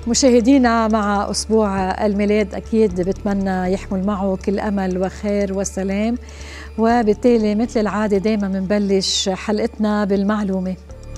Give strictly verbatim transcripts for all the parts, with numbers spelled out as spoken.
مشاهدينا، مع أسبوع الميلاد أكيد بتمنى يحمل معه كل أمل وخير وسلام، وبالتالي مثل العادة دايما بنبلش حلقتنا بالمعلومة.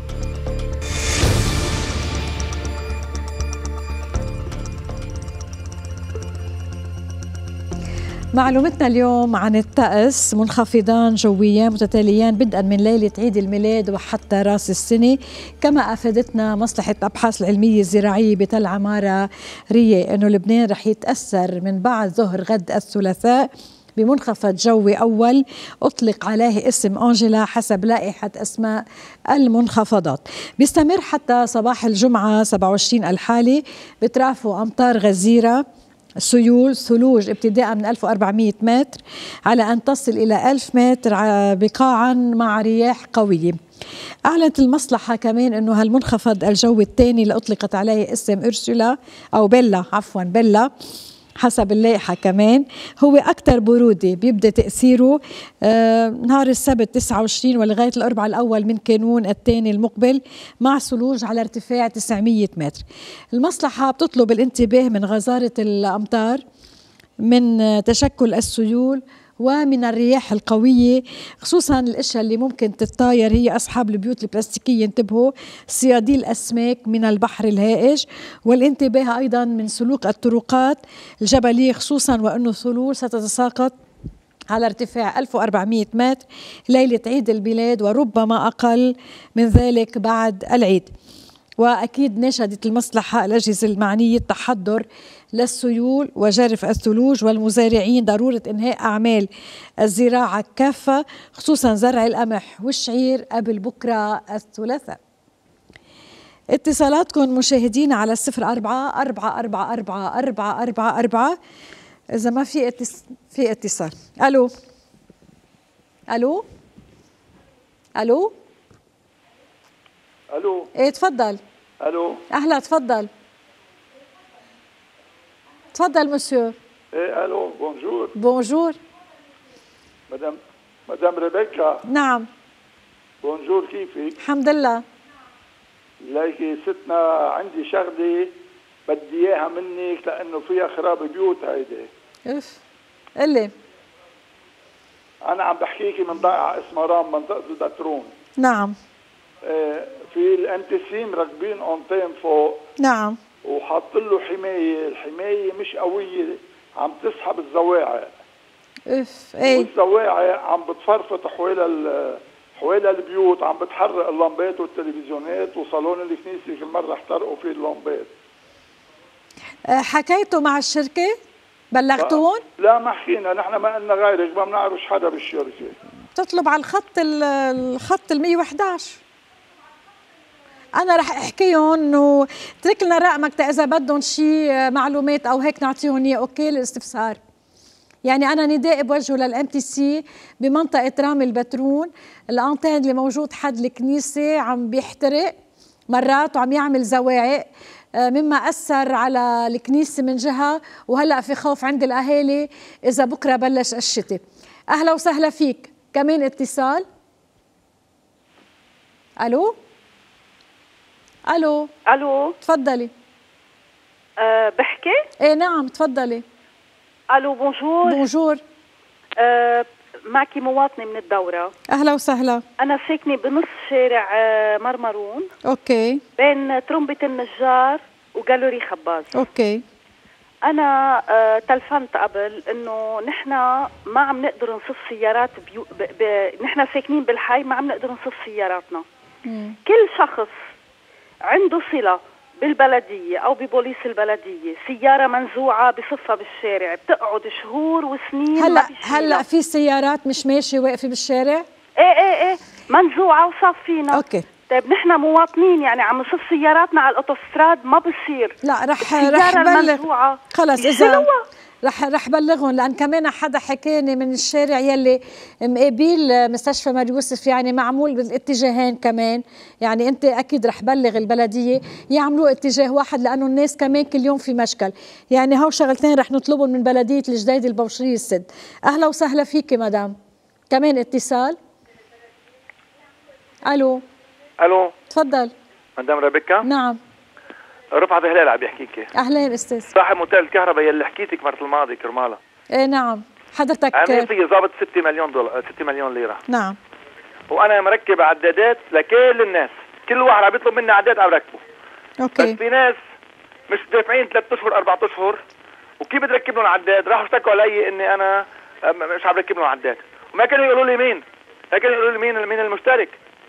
معلومتنا اليوم عن الطقس: منخفضان جويان متتاليان بدءا من ليلة عيد الميلاد وحتى راس السنة، كما أفادتنا مصلحة الأبحاث العلمية الزراعية بتل عمارة رية أنه لبنان رح يتأثر من بعد ظهر غد الثلاثاء بمنخفض جوي أول أطلق عليه اسم أنجيلا حسب لائحة أسماء المنخفضات. بيستمر حتى صباح الجمعة سبعة وعشرين الحالي بترافوا أمطار غزيرة، سيول ثلوج ابتداء من ألف وأربعمئة متر على أن تصل إلى ألف متر بقاعا مع رياح قوية. أعلنت المصلحة كمان أنه هالمنخفض الجوي الثاني اللي أطلقت عليه اسم أرسولا أو بيلا عفوا بيلا حسب اللائحة كمان هو أكثر برودة، بيبدأ تأثيره آه نهار السبت تسعة وعشرين ولغاية الأربعاء الأول من كانون الثاني المقبل مع ثلوج على ارتفاع تسعمئة متر. المصلحة بتطلب الانتباه من غزارة الأمطار، من تشكل السيول ومن الرياح القوية، خصوصا الاشياء اللي ممكن تتطاير هي أصحاب البيوت البلاستيكية انتبهوا، صيادي الأسماك من البحر الهائج، والانتباه أيضا من سلوك الطرقات الجبلية خصوصا وأنه ثلوج ستتساقط على ارتفاع ألف وأربعمئة متر ليلة عيد الميلاد وربما أقل من ذلك بعد العيد. وأكيد نشدت المصلحة الأجهزة المعنية التحضر للسيول وجرف الثلوج والمزارعين ضرورة إنهاء أعمال الزراعة كافة خصوصا زرع القمح والشعير قبل بكرة الثلاثاء. اتصالاتكم مشاهدين على الصفر أربعة أربعة أربعة أربعة أربعة أربعة أربعة إذا ما في اتص... في اتصال. ألو ألو ألو الو. ايه تفضل. الو. اهلا تفضل. تفضل مسيو. ايه الو بونجور. بونجور مدام مدام ريبيكا. نعم بونجور، كيفك؟ الحمد لله. ليكي ستنا عندي شغله بدي اياها منك لانه فيها خراب بيوت هيدي. اف قلي. انا عم بحكيكي من ضائعه اسمها رام منطقه البترون. نعم. إيه في الانتسيم راكبين اونتين فوق. نعم. وحاط له حمايه، الحمايه مش قويه عم تسحب الزواعق. اف ايه. والزواعق عم بتفرفط حوالي حوالي البيوت، عم بتحرق اللمبات والتلفزيونات، وصالون الكنيسه كل مره احترقوا فيه اللمبات. حكيتوا مع الشركه؟ بلغتوهم؟ لا ما حكينا، نحن ما قلنا غيرك، ما بنعرفش حدا بالشركه. تطلب على الخط الخط ال مئة وإحدى عشر. أنا رح أحكيهم إنه اترك لنا رقمك إذا بدهم شيء معلومات أو هيك نعطيهم إياه، أوكي للاستفسار. يعني أنا نداء بوجهه للإم تي سي بمنطقة رام البترون، الأنتين اللي موجود حد الكنيسة عم بيحترق مرات وعم يعمل زواعق مما أثر على الكنيسة من جهة، وهلأ في خوف عند الأهالي إذا بكرة بلش الشتاء. أهلا وسهلا فيك. كمان اتصال. ألو الو الو تفضلي. أه بحكي؟ ايه نعم تفضلي. الو بونجور. بونجور. أه معكي مواطنه من الدوره. اهلا وسهلا. انا ساكنه بنص شارع أه مرمرون. اوكي. بين ترمبه النجار وجالوري خباز. اوكي. انا أه تلفنت قبل انه نحن ما عم نقدر نصف سيارات بيو... ب... ب... نحن ساكنين بالحي ما عم نقدر نصف سياراتنا. مم. كل شخص عنده صلة بالبلدية أو ببوليس البلدية سيارة منزوعة بصفها بالشارع بتقعد شهور وسنين. هلا هلا في سيارات مش ماشية واقفة بالشارع؟ ايه ايه ايه منزوعة وصافينا. اوكي. طيب نحن مواطنين يعني عم نصف سياراتنا على الاوتوستراد ما بصير. لا رح رح بلغ خلص إذا رح رح بلغهم، لأن كمان حدا حكاني من الشارع يلي مقابل مستشفى مار يوسف يعني معمول بالاتجاهين كمان، يعني أنت أكيد رح بلغ البلدية يعملوا اتجاه واحد لأنه الناس كمان كل يوم في مشكل، يعني هو شغلتين رح نطلبهم من بلدية الجديد البوشرية السد. أهلا وسهلا فيكي مدام. كمان اتصال. ألو الو تفضل مدام ريبيكا. نعم. رفعت هلال عم بيحكيكي. اهلين استاذ. صاحب موتيل الكهرباء يلي حكيتك مرة الماضي كرمالها. ايه نعم حضرتك. عاملين فيه ضابط ستة مليون دولار ستة مليون ليرة. نعم. وانا مركب عدادات لكل الناس، كل واحد عم يطلب مني عداد عم ركبه. اوكي. بس في ناس مش دافعين ثلاث اشهر اربع اشهر، وكيف بدي اركب لهم عداد؟ راحوا اشتكوا علي اني انا مش عم بركب لهم عداد، وما كانوا يقولوا لي مين؟ ما كانوا يقولوا لي مين مين المشترك.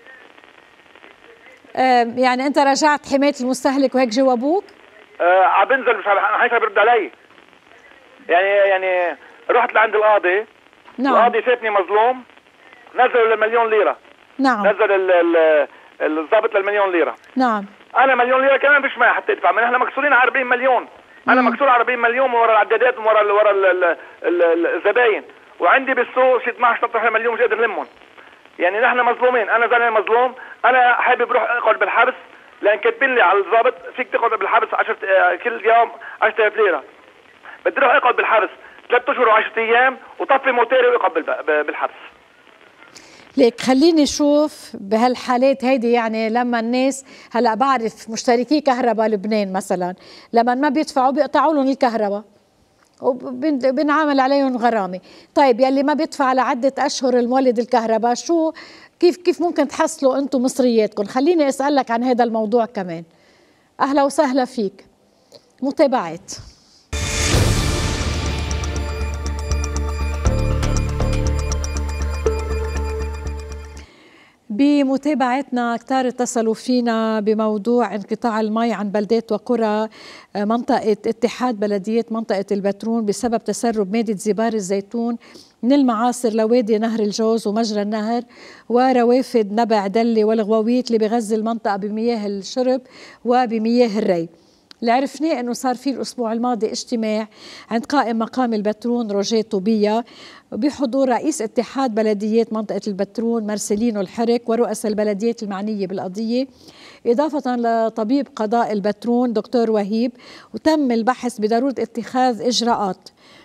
آه يعني انت راجعت حماية المستهلك وهيك جاوبوك؟ آه عم بنزل مش عم برد علي. يعني يعني رحت لعند القاضي. نعم. القاضي شافني مظلوم، نزلوا للمليون ليرة. نعم. نزل الضابط للمليون ليرة. نعم. انا مليون ليرة كمان مش معي حتى ادفع، من احنا مكسورين على أربعين مليون. انا مكسور على أربعين مليون ورا العدادات وورا ورا الزباين، وعندي بالسوق شي اثناشر ثلاثة عشر مليون مش قادر لمهم. يعني نحن مظلومين، انا زلمه مظلوم، انا حابب اروح اقعد بالحبس لان كاتبين لي على الضابط فيك تقعد بالحبس عشرة كل يوم عشرة آلاف ليرة. بدي اروح اقعد بالحبس ثلاث اشهر وعشرة ايام وطفي موتيري واقعد بالحبس. ليك خليني اشوف بهالحالات هيدي، يعني لما الناس هلا بعرف مشتركي كهرباء لبنان مثلا لما ما بيدفعوا بيقطعوا لهم الكهرباء وبنعامل عليهم غرامه. طيب يلي ما بيدفع لعده اشهر المولد الكهرباء، شو كيف كيف ممكن تحصلوا انتم مصرياتكم؟ خليني اسالك عن هذا الموضوع كمان. اهلا وسهلا فيك. متابعات. بمتابعتنا كتار اتصلوا فينا بموضوع انقطاع المي عن بلدات وقرى منطقة اتحاد بلديات منطقة البترون بسبب تسرب مادة زبار الزيتون من المعاصر لوادي نهر الجوز ومجرى النهر وروافد نبع دلة والغواويت اللي بغذي المنطقة بمياه الشرب وبمياه الري. اللي عرفناه انه صار في الاسبوع الماضي اجتماع عند قائم مقام البترون روجيه طوبيه بحضور رئيس اتحاد بلديات منطقه البترون مارسيلينو الحرك ورؤساء البلديات المعنيه بالقضيه، اضافه لطبيب قضاء البترون دكتور وهيب، وتم البحث بضروره اتخاذ اجراءات.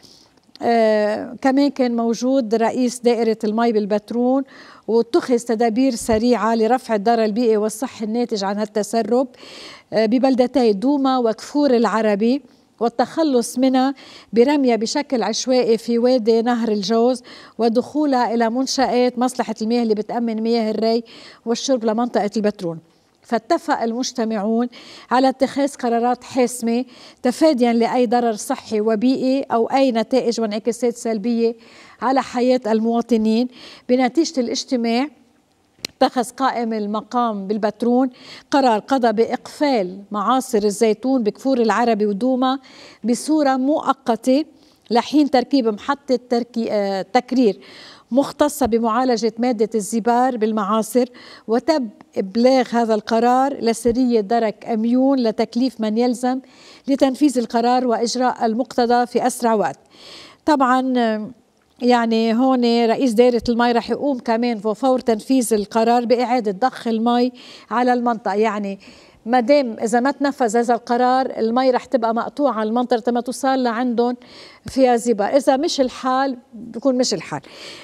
آه كمان كان موجود رئيس دائرة المي بالبترون، واتخذ تدابير سريعة لرفع الضرر البيئي والصحي الناتج عن هالتسرب آه ببلدتي دوما وكفور العربي، والتخلص منها برميها بشكل عشوائي في وادي نهر الجوز ودخولها إلى منشآت مصلحة المياه اللي بتأمن مياه الري والشرب لمنطقة البترون. فاتفق المجتمعون على اتخاذ قرارات حاسمة تفاديا لأي ضرر صحي وبيئي أو أي نتائج وانعكاسات سلبية على حياة المواطنين. بنتيجة الاجتماع اتخذ قائم المقام بالبترون قرار قضى بإقفال معاصر الزيتون بكفور العربي ودوما بصورة مؤقتة لحين تركيب محطة تركي... تكرير مختصة بمعالجة مادة الزبار بالمعاصر، وتم إبلاغ هذا القرار لسرية درك أميون لتكليف من يلزم لتنفيذ القرار وإجراء المقتضى في أسرع وقت. طبعا يعني هون رئيس دائرة المي رح يقوم كمان فور تنفيذ القرار بإعادة ضخ المي على المنطقة. يعني ما دام إذا ما تنفذ هذا القرار المي رح تبقى مقطوعة المنطقة ما توصل لعندهم فيها زبار، إذا مش الحال بيكون مش الحال.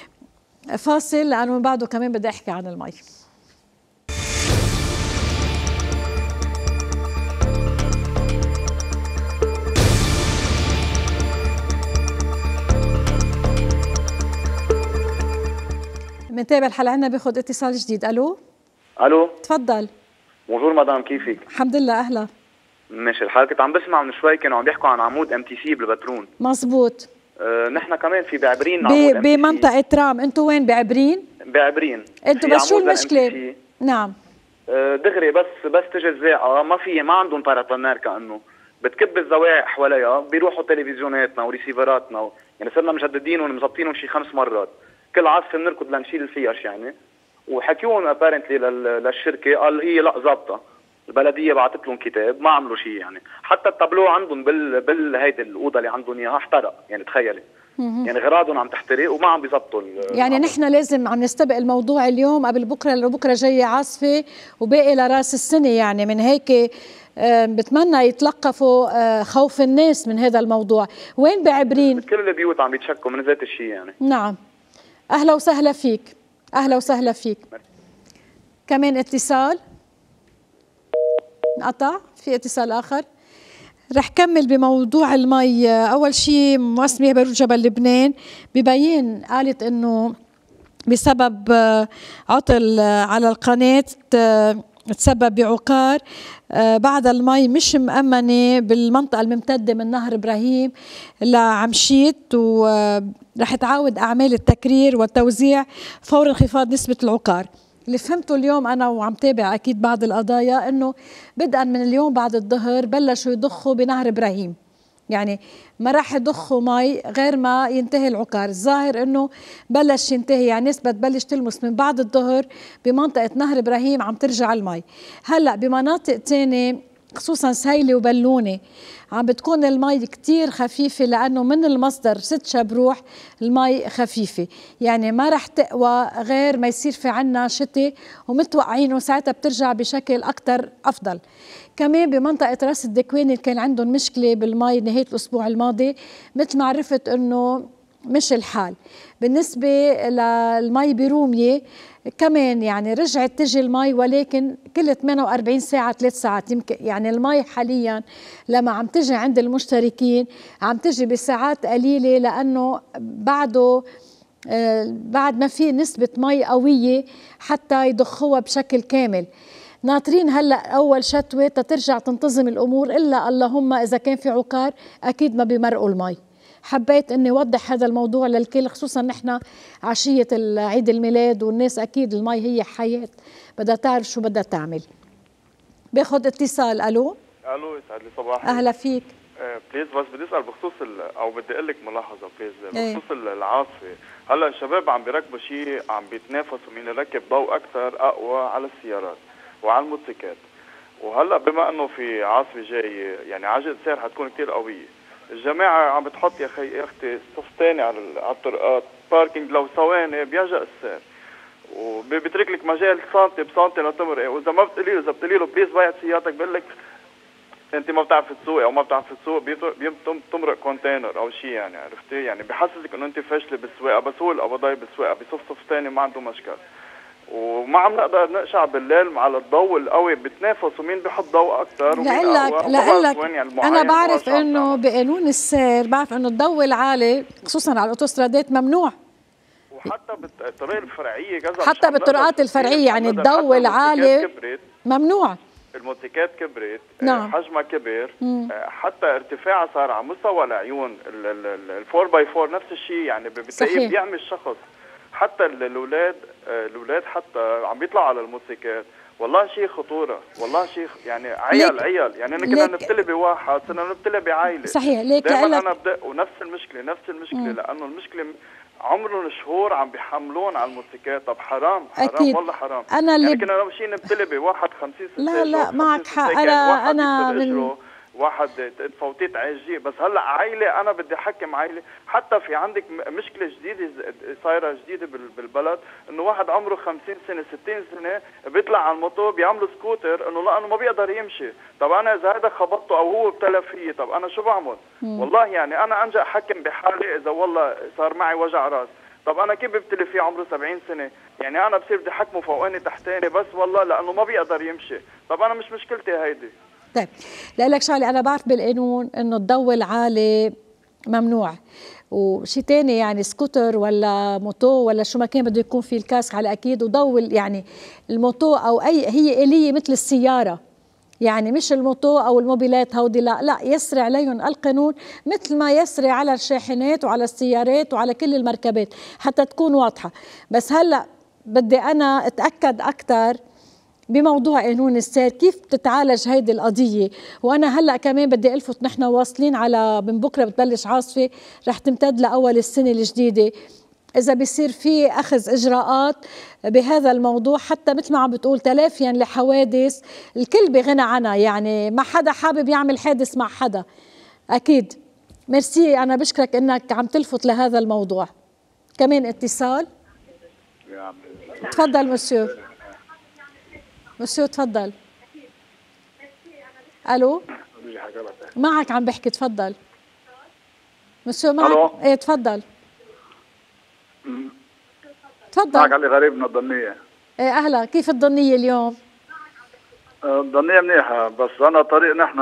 فاصل لأنه من بعده كمان بدي أحكي عن المي. منتابع الحلقة عنا بياخد اتصال جديد. ألو ألو تفضل. بونجور مدام، كيفك؟ الحمد لله. أهلا. ماشي الحال. كنت عم بسمع من شوي كانوا عم بيحكوا عن عمود ام تي سي بالبترون. مزبوط. أه نحن كمان في بعبرين عمود بمنطقة رام. انتوا وين بعبرين؟ بعبرين. انتوا بس شو المشكلة؟ نعم. أه دغري بس بس تجي الزاقة ما في ما عندهم باراتونير، كأنه بتكب الزوايا حواليها بيروحوا تلفزيوناتنا وريسيفراتنا، يعني صرنا مجددين ومظبطينهم شي خمس مرات، كل عاصفة بنركض لنشيل الفيش يعني. وحكيون ابارنتلي للشركة قال هي لا ظابطة، البلدية بعثت لهم كتاب ما عملوا شيء يعني، حتى التابلو عندهم بال بالهيدي الأوضة اللي عندهم إياها احترق، يعني تخيلي يعني غراضهم عم تحترق وما عم بيظبطوا. يعني نحن لازم عم نستبق الموضوع اليوم قبل بكره، لأنه بكره جاية عاصفة وباقي لراس السنة، يعني من هيك بتمنى يتلقفوا خوف الناس من هذا الموضوع. وين بعبرين؟ كل البيوت عم يتشكوا من ذات الشيء يعني. نعم. أهلا وسهلا فيك. أهلا وسهلا فيك. كمان اتصال. انقطع. في اتصال آخر. رح كمل بموضوع المي. أول شيء مؤسسة مياه بيروت جبل لبنان ببين قالت إنه بسبب عطل على القناة تسبب بعقار. بعد المي مش مأمنة بالمنطقة الممتدة من نهر إبراهيم لعمشيت، ورح تعاود أعمال التكرير والتوزيع فور انخفاض نسبة العقار. اللي فهمته اليوم أنا وعم تابع أكيد بعض القضايا إنه بدءا من اليوم بعد الظهر بلشوا يضخوا بنهر إبراهيم، يعني ما راح يضخوا مي غير ما ينتهي العقار. الظاهر إنه بلش ينتهي، يعني نسبة تبلش تلمس من بعد الظهر بمنطقة نهر إبراهيم عم ترجع المي. هلأ بمناطق تانية خصوصا سهيلة وبلونة عم بتكون المي كتير خفيفة، لأنه من المصدر ست شبروح المي خفيفة، يعني ما رح تقوى غير ما يصير في عنا شتاء ومتوقعين وساعتها بترجع بشكل أكتر أفضل. كمان بمنطقة راس الدكواني كان عندهم مشكلة بالمي نهاية الأسبوع الماضي، مثل ما عرفت إنه مش الحال. بالنسبة للمي برومية كمان يعني رجعت تجي المي، ولكن كل ثمانية وأربعين ساعة ثلاث ساعات يمكن. يعني المي حاليا لما عم تجي عند المشتركين عم تجي بساعات قليلة، لأنه بعده بعد ما في نسبة مي قوية حتى يضخوها بشكل كامل. ناطرين هلأ أول شتوة تترجع تنتظم الأمور، إلا اللهم إذا كان في عقار أكيد ما بيمرقوا المي. حبيت اني اوضح هذا الموضوع للكل، خصوصا نحن عشيه عيد الميلاد والناس اكيد المي هي حياه، بدها تعرف شو بدها تعمل. باخذ اتصال. الو الو يسعد لي صباحك. اهلا فيك. آه بليز بس بدي اسال بخصوص او بدي اقول لك ملاحظه بليز بخصوص ايه؟ العاصفه. هلا الشباب عم بيركبوا شيء، عم بيتنافسوا مين يركب ضوء اكثر اقوى على السيارات وعلى الموتوسيكلات. وهلا بما انه في عاصفه جايه يعني عجله سير حتكون كثير قويه، الجماعة عم بتحط يا خي يا اختي صف ثاني على الطرقات، باركينج لو ثواني بيلجأ السير وبيترك لك مجال سنتي بسنتي لتمرقي، واذا ما بتقولي له اذا بتقولي له بليز بيعت سيارتك بقول لك انت ما بتعرف تسوقي او ما بتعرف تسوق، بتمرق كونتينر او شيء، يعني عرفتي؟ يعني بحسسك انه انت فاشله بالسواقه، بس هو القبضاي بالسواقه بصف صف ثاني ما عنده مشكل. وما عم نقدر نقشع بالليل على الضوء القوي، بتنافسوا مين بيحط ضوء اكثر ومين اقوى. لأقلك يعني انا بعرف انه بقانون السير بعرف انه الضوء العالي خصوصا على الاوتوسترادات ممنوع، وحتى بالطرق الفرعيه كذا، حتى بالطرقات الفرعيه يعني الضوء العالي ممنوع. الموتوسيكلات كبرت، نعم. حجمها كبر، مم. حتى ارتفاعها صار على مستوى العيون. الفور باي فور نفس الشيء، يعني بتلاقيه بيعمل شخص. حتى الاولاد الاولاد حتى عم بيطلعوا على الموتوسيكلات، والله شيء خطوره، والله شيء يعني عيال عيال يعني انا كنا نبتلي بواحد صرنا نبتلي بعائله. صحيح. ليك دائما انا بدق ونفس المشكله نفس المشكله مم. لانه المشكله عمرهم شهور عم بيحملون على الموتوسيكلات. طب حرام حرام أكيد. والله حرام. انا اللي يعني كنا اول شيء نبتلي بواحد خمسين ستين. لا لا معك حق. انا انا من واحد فوتيت عايجي، بس هلا عائله انا بدي احكم عائله. حتى في عندك مشكله جديده صايره جديده بالبلد، انه واحد عمره خمسين سنه ستين سنه بيطلع على الموتور بيعملوا سكوتر انه لانه ما بيقدر يمشي. طب انا اذا هذا خبطته او هو ابتلى فيي، طب انا شو بعمل؟ مم. والله يعني انا انجا احكم بحالي اذا والله صار معي وجع راس. طب انا كيف ببتلي فيه عمره سبعين سنه؟ يعني انا بصير بدي احكمه فوقاني تحتاني بس والله لانه ما بيقدر يمشي. طب انا مش مشكلتي هيدي. طيب لك شغله، انا بعرف بالقانون انه الضوء العالي ممنوع، وشيء ثاني يعني سكوتر ولا موتو ولا شو ما كان بده يكون في الكاسك على اكيد، وضوء يعني الموتو او اي هي آلية مثل السياره، يعني مش الموتو او الموبيلات هودي لا لا يسري عليهم القانون مثل ما يسري على الشاحنات وعلى السيارات وعلى كل المركبات حتى تكون واضحه. بس هلا بدي انا اتاكد اكثر بموضوع قانون السير كيف بتتعالج هيدي القضيه. وانا هلا كمان بدي الفت، نحن واصلين على من بكره بتبلش عاصفه رح تمتد لاول السنه الجديده، اذا بيصير في اخذ اجراءات بهذا الموضوع حتى مثل ما عم بتقول تلافيا لحوادث الكل بغنى عنها، يعني ما حدا حابب يعمل حادث مع حدا اكيد. ميرسي، انا بشكرك انك عم تلفت لهذا الموضوع. كمان اتصال. تفضل مسيو. مسيو تفضل. الو معك عم بحكي، تفضل مسيو معك. الو ايه تفضل تفضل. معك علي غريب من الضنية. ايه اهلا، كيف الضنية اليوم؟ ضنية منيحة، بس أنا طريق نحن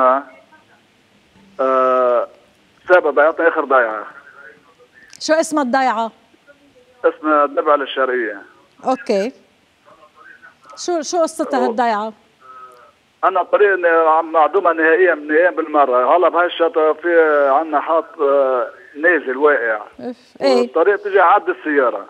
أه سابق ضيعتنا آخر ضيعة. شو اسم الضيعة؟ اسمها الدبعة الشرقية. أوكي. شو شو قصتها هالضيعة؟ أنا طريق معدومة نهائيا من أيام بالمرة، هلا بهالشاطئ في عنا حاط نازل واقع. ايه الطريق تجي عد السيارة.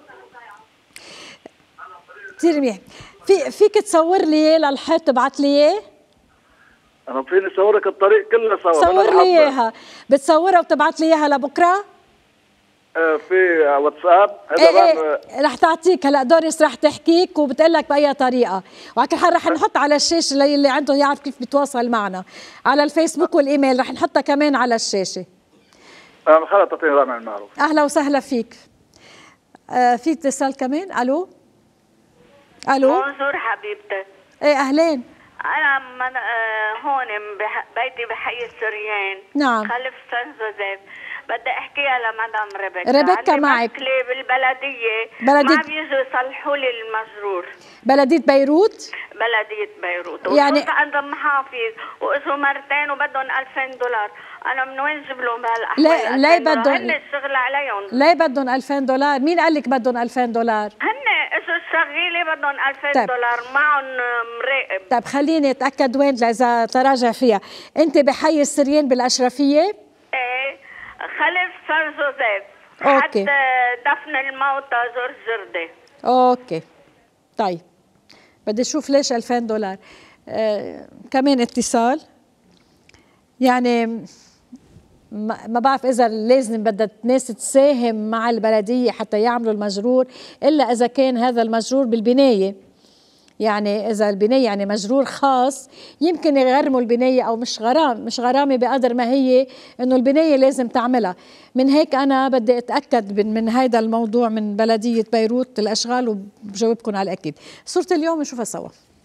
كثير منيح. في فيك تصور لي اياه للحيط تبعت لي اياه؟ أنا فيني صورك الطريق كله صور. صور لي اياها، بتصورها وبتبعت لي اياها لبكره؟ آه في واتساب. هذا ايه ايه رح تعطيك هلا دوريس رح تحكيك وبتقول لك باي طريقه، وعلى كل حال رح نحط على الشاشه اللي عنده يعرف كيف بيتواصل معنا على الفيسبوك والايميل، رح نحطها كمان على الشاشه. آه خلص تعطيني رقم المعروف. اهلا وسهلا فيك. آه في اتصال كمان. الو الو. بونجور حبيبتي. ايه اهلين. انا من آه هون بح بيتي بحي السريان. نعم. خلف سان جوزيف. بدي احكيها لمدام ريبيكا. ريبيكا معك. مشكلة بالبلدية. بلدية ما بيجوا يصلحوا لي المجرور. بلدية بيروت؟ بلدية بيروت. يعني عندهم محافظ واجوا مرتين وبدهم ألفين دولار، انا من وين جيب لهم بهالاحوال؟ ليه ليه بدهم؟ هن الشغل عليهم. ليه بدهم ألفين دولار؟ مين قال لك بدهم ألفين دولار؟ هن اجوا الشغيله بدهم ألفين طيب. دولار، معهم مراقب. طيب خليني اتاكد وين اذا تراجع فيها. انت بحي السريان بالاشرفيه؟ ايه خلف سان جوزيف. اوكي. حتى دفن الموتى جورج جردي. اوكي طيب بدي اشوف ليش ألفين دولار. آه كمان اتصال. يعني ما بعرف اذا لازم بدها الناس تساهم مع البلديه حتى يعملوا المجرور، الا اذا كان هذا المجرور بالبنايه. يعني اذا البنايه يعني مجرور خاص يمكن يغرموا البنايه، او مش غرام مش غرامه بقدر ما هي انه البنايه لازم تعملها. من هيك انا بدي اتاكد من, من هذا الموضوع من بلديه بيروت الاشغال وبجاوبكم على الاكيد. صوره اليوم نشوفها سوا.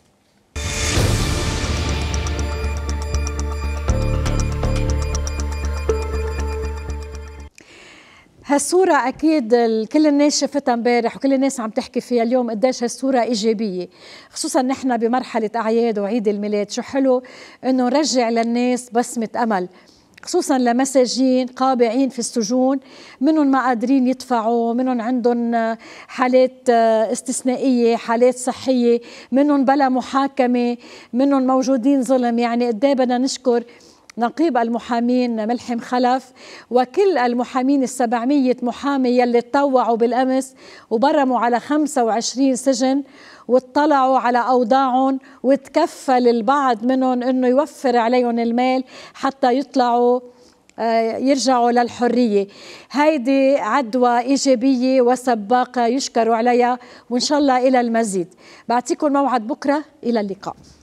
هالصورة أكيد كل الناس شافتها امبارح وكل الناس عم تحكي فيها اليوم قديش هالصورة إيجابية، خصوصا نحن بمرحلة أعياد وعيد الميلاد. شو حلو إنه نرجع للناس بسمة أمل، خصوصا لمساجين قابعين في السجون، منهم ما قادرين يدفعوا، منهم عندهم حالات استثنائية، حالات صحية، منهم بلا محاكمة، منهم موجودين ظلم. يعني قد ايه بدنا نشكر نقيب المحامين ملحم خلف وكل المحامين السبعمية محامي يلي تطوعوا بالأمس وبرموا على خمسة وعشرين سجن واطلعوا على أوضاعهم، وتكفل البعض منهم أنه يوفر عليهم المال حتى يطلعوا يرجعوا للحرية. هيدي عدوى إيجابية وسباقة يشكروا عليها، وإن شاء الله إلى المزيد. بعطيكم موعد بكرة، إلى اللقاء.